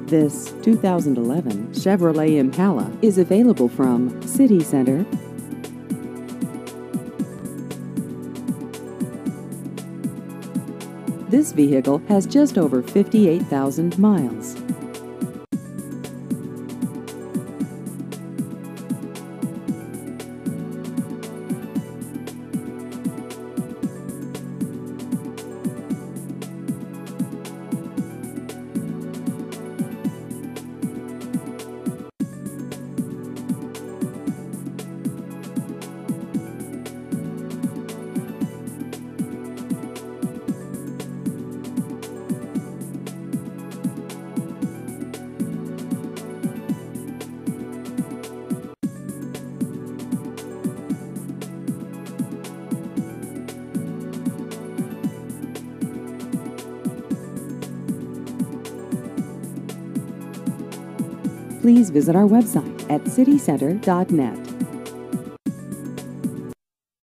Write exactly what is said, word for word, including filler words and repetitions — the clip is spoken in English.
This two thousand eleven Chevrolet Impala is available from City Center. This vehicle has just over fifty-eight thousand miles. Please visit our website at city center dot net.